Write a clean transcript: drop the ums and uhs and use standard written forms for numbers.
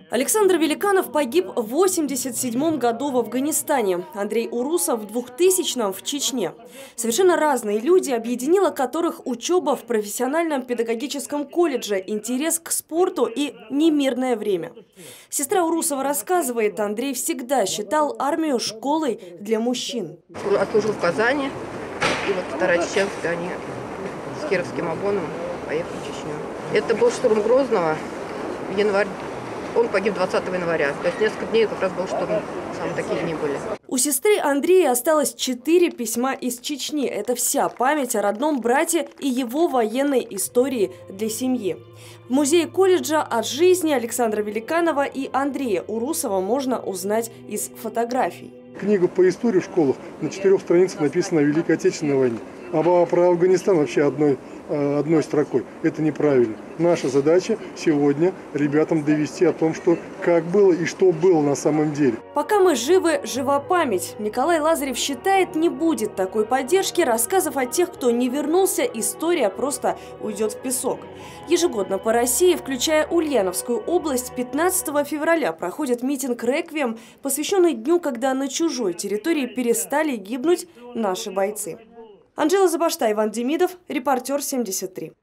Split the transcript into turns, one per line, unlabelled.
Александр Великанов погиб в 1987 году в Афганистане, Андрей Урусов в 2000-м в Чечне. Совершенно разные люди, объединила которых учеба в профессиональном педагогическом колледже, интерес к спорту и немирное время. Сестра Урусова рассказывает, Андрей всегда считал армию школой для мужчин.
Отслужил в Казани, и вот вторая чеченская, они с кировским обоном поехали в Чечню. Это был штурм Грозного в январе. Он погиб 20 января. То есть несколько дней как раз был штурм. Самые такие дни были.
У сестры Андрея осталось 4 письма из Чечни. Это вся память о родном брате и его военной истории для семьи. В музее колледжа от жизни Александра Великанова и Андрея Урусова можно узнать из фотографий.
Книга по истории в школах на 4 страницах написана о Великой Отечественной войне. А про Афганистан вообще одной строкой. Это неправильно. Наша задача сегодня ребятам довести о том, что как было и что было на самом деле.
Пока мы живы, жива память. Николай Лазарев считает, не будет такой поддержки, рассказов о тех, кто не вернулся, история просто уйдет в песок. Ежегодно по России, включая Ульяновскую область, 15 февраля проходит митинг «Реквием», посвященный дню, когда на чужой территории перестали гибнуть наши бойцы. Анжела Забашта, Иван Демидов, Репортер 73.